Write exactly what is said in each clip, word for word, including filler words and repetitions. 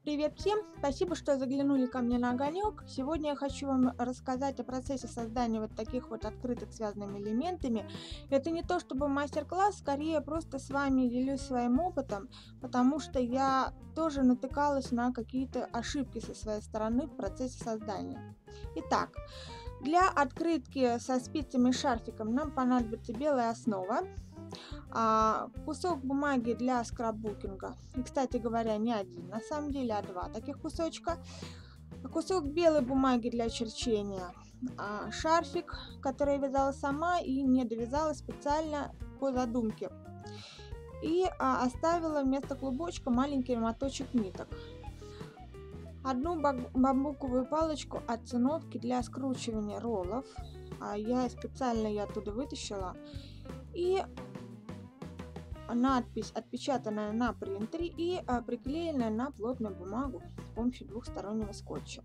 Привет всем! Спасибо, что заглянули ко мне на огонек. Сегодня я хочу вам рассказать о процессе создания вот таких вот открыток связанными элементами. Это не то чтобы мастер-класс, скорее просто с вами делюсь своим опытом, потому что я тоже натыкалась на какие-то ошибки со своей стороны в процессе создания. Итак, для открытки со спицами и шарфиком нам понадобится белая основа. А, кусок бумаги для скраббукинга, и, кстати говоря, не один, на самом деле, а два таких кусочка. Кусок белой бумаги для черчения, а, шарфик, который я вязала сама и не довязала специально по задумке, и а, оставила вместо клубочка маленький моточек ниток, одну бамбуковую палочку от циновки для скручивания роллов, а, я специально ее оттуда вытащила, и надпись, отпечатанная на принтере и а, приклеенная на плотную бумагу с помощью двухстороннего скотча.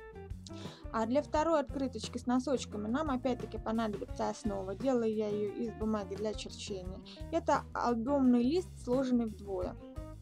А для второй открыточки с носочками нам опять-таки понадобится основа. Делаю я ее из бумаги для черчения. Это альбомный лист, сложенный вдвое.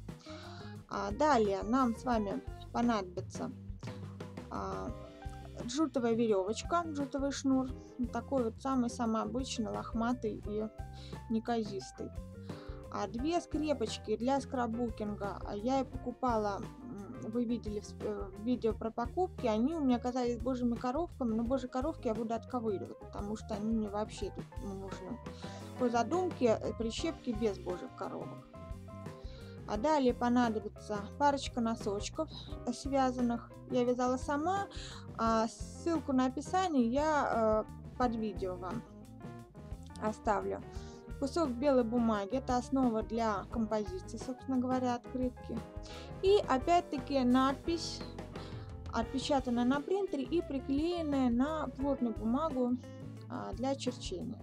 А далее нам с вами понадобится а, джутовая веревочка, джутовый шнур, такой вот самый-самый обычный, лохматый и неказистый. А две скрепочки для скраббукинга я и покупала, вы видели в видео про покупки, они у меня оказались божьими коровками, но божьи коровки я буду отковыривать, потому что они мне вообще тут не нужны. По задумке прищепки без божьих коровок. А далее понадобится парочка носочков связанных, я вязала сама, а ссылку на описание я под видео вам оставлю. Кусок белой бумаги, это основа для композиции, собственно говоря, открытки. И опять-таки надпись, отпечатанная на принтере и приклеенная на плотную бумагу а, для черчения.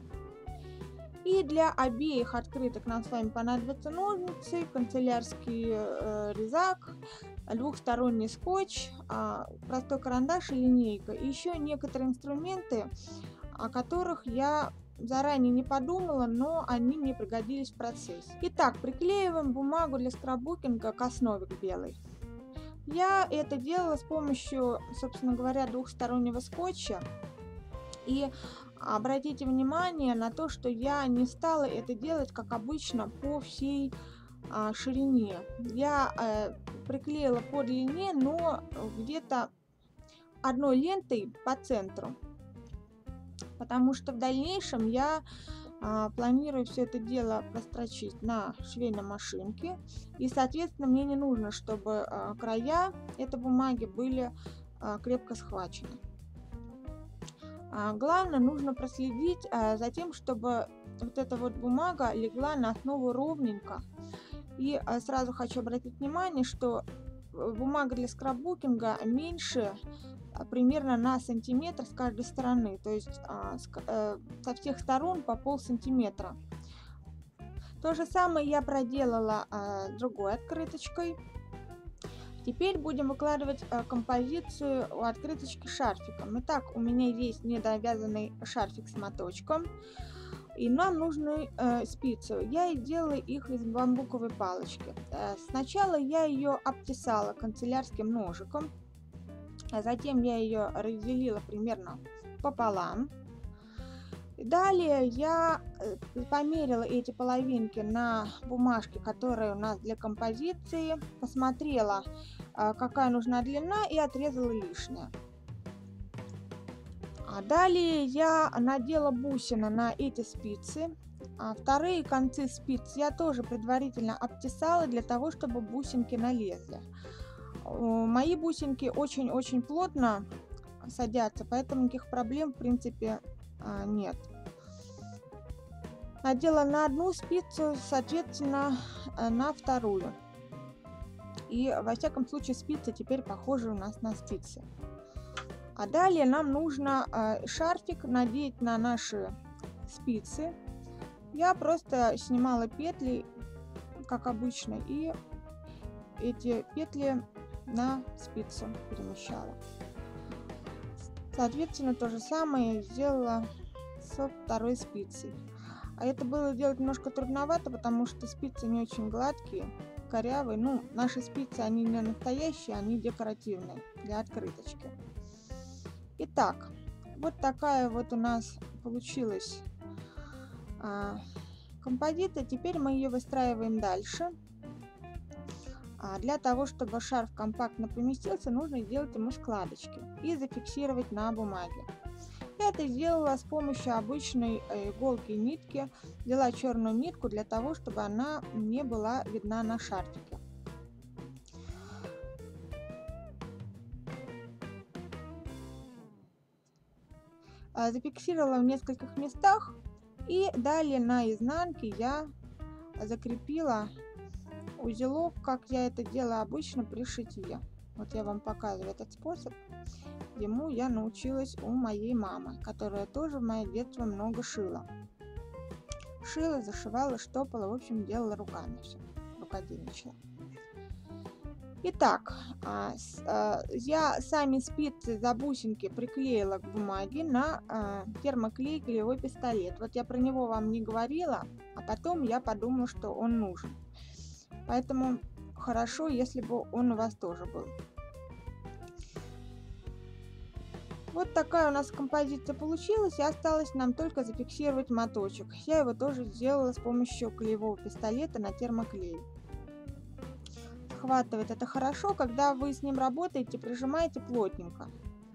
И для обеих открыток нам с вами понадобятся ножницы, канцелярский э, резак, двухсторонний скотч, а, простой карандаш и линейка. И еще некоторые инструменты, о которых я заранее не подумала, но они мне пригодились в процессе. Итак, приклеиваем бумагу для скраббукинга к основе к белой. Я это делала с помощью, собственно говоря, двухстороннего скотча. И обратите внимание на то, что я не стала это делать, как обычно, по всей а, ширине. Я а, приклеила по длине, но где-то одной лентой по центру. Потому что в дальнейшем я а, планирую все это дело прострочить на швейной машинке. И, соответственно, мне не нужно, чтобы а, края этой бумаги были а, крепко схвачены. А, главное, нужно проследить а, за тем, чтобы вот эта вот бумага легла на основу ровненько. И а, сразу хочу обратить внимание, что бумага для скраббукинга меньше примерно на сантиметр с каждой стороны, то есть а, с, э, со всех сторон по пол сантиметра. То же самое я проделала а, другой открыточкой. Теперь будем выкладывать а, композицию у открыточки шарфиком. Итак, у меня есть недовязанный шарфик с моточком, и нам нужны э, спицы. Я делала их из бамбуковой палочки. Э, сначала я ее обтесала канцелярским ножиком. А затем я ее разделила примерно пополам. Далее я померила эти половинки на бумажке, которая у нас для композиции, посмотрела, какая нужна длина, и отрезала лишнее. А далее я надела бусины на эти спицы. А вторые концы спиц я тоже предварительно обтесала для того, чтобы бусинки налезли. Мои бусинки очень-очень плотно садятся, поэтому никаких проблем в принципе нет. Надела на одну спицу, соответственно, на вторую. И во всяком случае спицы теперь похожи у нас на спицы. А далее нам нужно шарфик надеть на наши спицы. Я просто снимала петли, как обычно, и эти петли на спицу перемещала. Соответственно, то же самое я сделала со второй спицей. А это было делать немножко трудновато, потому что спицы не очень гладкие. корявый. Ну, наши спицы, они не настоящие, они декоративные для открыточки. Итак, вот такая вот у нас получилась а, композиция. Теперь мы ее выстраиваем дальше. А для того, чтобы шарф компактно поместился, нужно сделать ему складочки и зафиксировать на бумаге. Я это сделала с помощью обычной иголки и нитки. Взяла черную нитку для того, чтобы она не была видна на шарфике. Зафиксировала в нескольких местах, и далее на изнанке я закрепила узелок, как я это делаю обычно при шитье. Вот я вам показываю этот способ. Ему я научилась у моей мамы, которая тоже в мое детство много шила. Шила, зашивала, штопала, в общем, делала руками все, рукодельничала. Итак, я сами спицы за бусинки приклеила к бумаге на термоклей клеевой пистолет. Вот я про него вам не говорила, а потом я подумала, что он нужен. Поэтому хорошо, если бы он у вас тоже был. Вот такая у нас композиция получилась, и осталось нам только зафиксировать моточек. Я его тоже сделала с помощью клеевого пистолета на термоклей. Схватывает это хорошо, когда вы с ним работаете, прижимаете плотненько.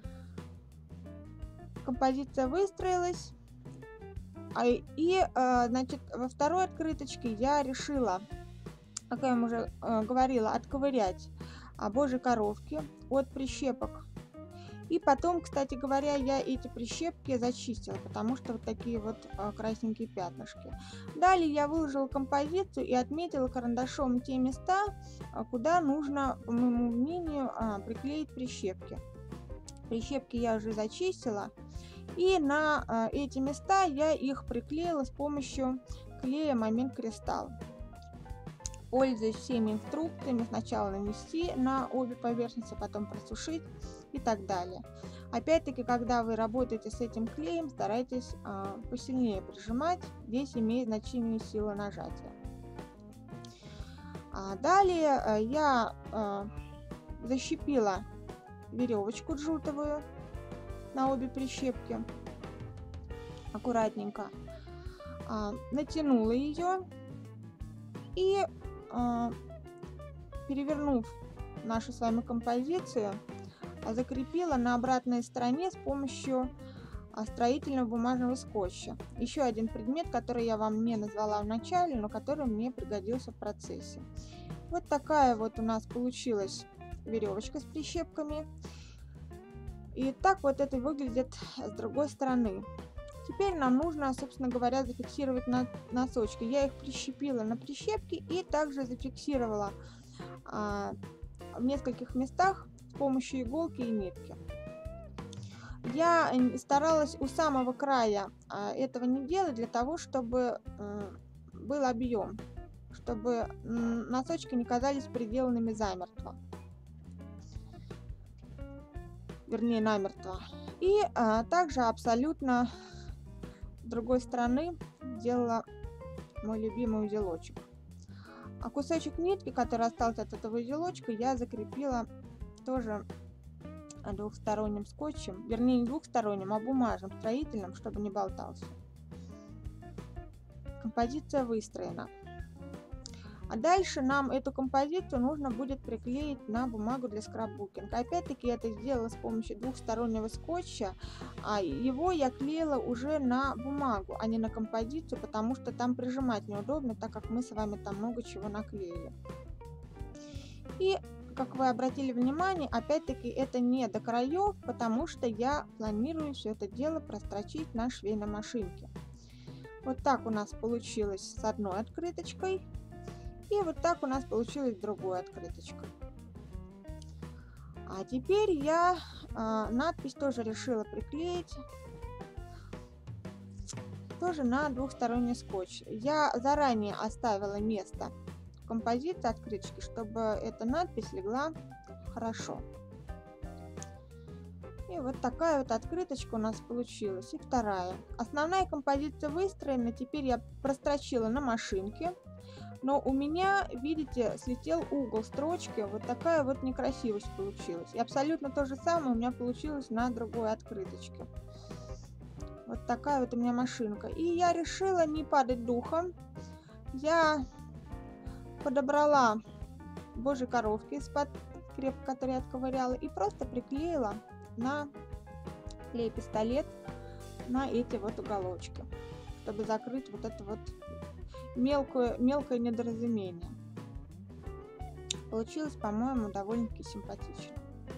Композиция выстроилась. И, значит, во второй открыточке я решила, как я вам уже говорила, отковырять божьи коровки от прищепок. И потом, кстати говоря, я эти прищепки зачистила, потому что вот такие вот красненькие пятнышки. Далее я выложила композицию и отметила карандашом те места, куда нужно, по моему мнению, приклеить прищепки. Прищепки я уже зачистила, и на эти места я их приклеила с помощью клея Момент Кристалл. Пользуясь всеми инструкциями, сначала нанести на обе поверхности, потом просушить и так далее. Опять-таки, когда вы работаете с этим клеем, старайтесь а, посильнее прижимать, здесь имеет значение сила нажатия. А далее а, я а, защепила веревочку джутовую на обе прищепки, аккуратненько, а, натянула ее и, перевернув нашу с вами композицию, закрепила на обратной стороне с помощью строительного бумажного скотча. Еще один предмет, который я вам не назвала в начале, но который мне пригодился в процессе. Вот такая вот у нас получилась веревочка с прищепками. И так вот это выглядит с другой стороны. Теперь нам нужно, собственно говоря, зафиксировать носочки. Я их прищепила на прищепки и также зафиксировала а, в нескольких местах с помощью иголки и нитки. Я старалась у самого края а, этого не делать, для того, чтобы а, был объем, чтобы носочки не казались приделанными замертво. Вернее, намертво. И а, также абсолютно с другой стороны делала мой любимый узелочек. А кусочек нитки, который остался от этого узелочка, я закрепила тоже двухсторонним скотчем, вернее не двухсторонним, а бумажным, строительным, чтобы не болтался. Композиция выстроена. А дальше нам эту композицию нужно будет приклеить на бумагу для скраббукинга. Опять-таки я это сделала с помощью двухстороннего скотча, а его я клеила уже на бумагу, а не на композицию, потому что там прижимать неудобно, так как мы с вами там много чего наклеили. И, как вы обратили внимание, опять-таки это не до краев, потому что я планирую все это дело прострочить на швейной машинке. Вот так у нас получилось с одной открыточкой. И вот так у нас получилась другая открыточка. А теперь я а, надпись тоже решила приклеить. Тоже на двухсторонний скотч. Я заранее оставила место в композиции открыточки, чтобы эта надпись легла хорошо. И вот такая вот открыточка у нас получилась. И вторая. Основная композиция выстроена. Теперь я прострочила на машинке. но у меня, видите, слетел угол строчки, вот такая вот некрасивость получилась. И абсолютно то же самое у меня получилось на другой открыточке. Вот такая вот у меня машинка. И я решила не падать духом. Я подобрала божьи коровки из-под скрепок, которые я отковыряла, и просто приклеила на клей-пистолет на эти вот уголочки, чтобы закрыть вот это вот мелкое, мелкое недоразумение. Получилось, по-моему, довольно-таки симпатично.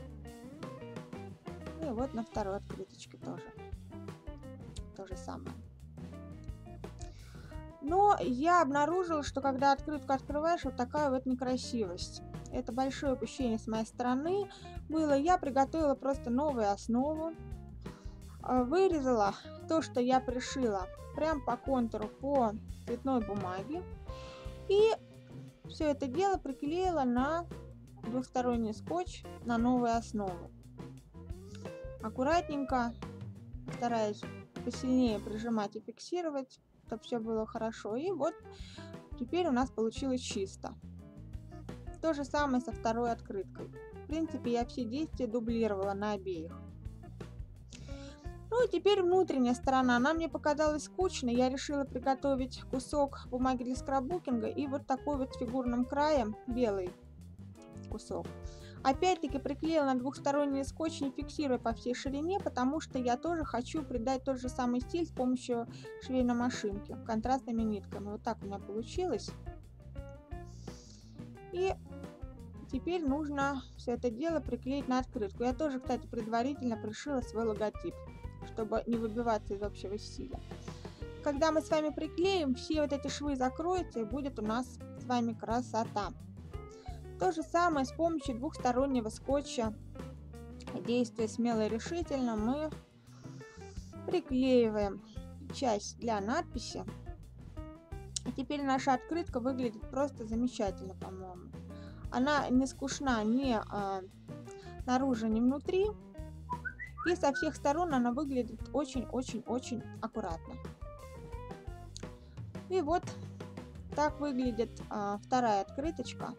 И вот на второй открыточке тоже то же самое. Но я обнаружила, что когда открытку открываешь, вот такая вот некрасивость. Это большое упущение с моей стороны было. Я приготовила просто новую основу. Вырезала то, что я пришила, прям по контуру по цветной бумаге. И все это дело приклеила на двухсторонний скотч на новую основу. Аккуратненько, стараюсь посильнее прижимать и фиксировать, чтобы все было хорошо. И вот теперь у нас получилось чисто. То же самое со второй открыткой. В принципе, я все действия дублировала на обеих. Ну и теперь внутренняя сторона. Она мне показалась скучной. Я решила приготовить кусок бумаги для скраббукинга и вот такой вот с фигурным краем белый кусок. Опять-таки приклеила на двухсторонний скотч, не фиксируя по всей ширине, потому что я тоже хочу придать тот же самый стиль с помощью швейной машинки, контрастными нитками. Вот так у меня получилось. И теперь нужно все это дело приклеить на открытку. Я тоже, кстати, предварительно пришила свой логотип, чтобы не выбиваться из общего стиля. Когда мы с вами приклеим, все вот эти швы закроются, и будет у нас с вами красота. То же самое с помощью двухстороннего скотча, действуя смело и решительно, мы приклеиваем часть для надписи. И теперь наша открытка выглядит просто замечательно, по-моему. Она не скучна ни а, наружу, ни внутри. И со всех сторон она выглядит очень-очень-очень аккуратно. И вот так выглядит а, вторая открыточка.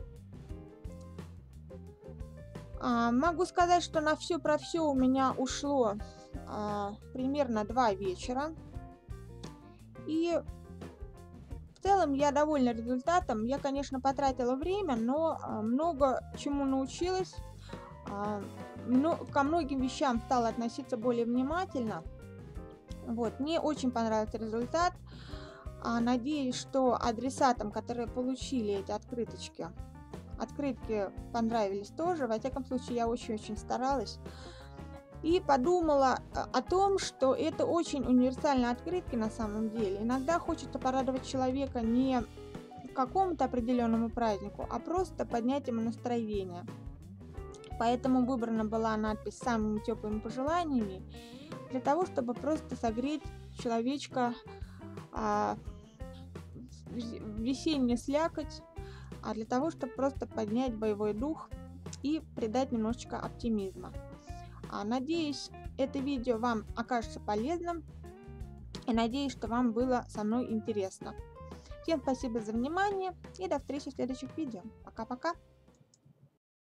А, могу сказать, что на все про все у меня ушло а, примерно два вечера. И в целом я довольна результатом. Я, конечно, потратила время, но а, много чему научилась. А, но, ко многим вещам стала относиться более внимательно. Вот, мне очень понравился результат. А, надеюсь, что адресатам, которые получили эти открыточки, открытки понравились тоже. Во всяком случае, я очень-очень старалась. И подумала о том, что это очень универсальные открытки на самом деле. Иногда хочется порадовать человека не к какому-то определенному празднику, а просто поднять ему настроение. Поэтому выбрана была надпись с самыми теплыми пожеланиями, для того, чтобы просто согреть человечка а, в весеннюю слякоть, а для того, чтобы просто поднять боевой дух и придать немножечко оптимизма. А, надеюсь, это видео вам окажется полезным, и надеюсь, что вам было со мной интересно. Всем спасибо за внимание и до встречи в следующих видео. Пока-пока!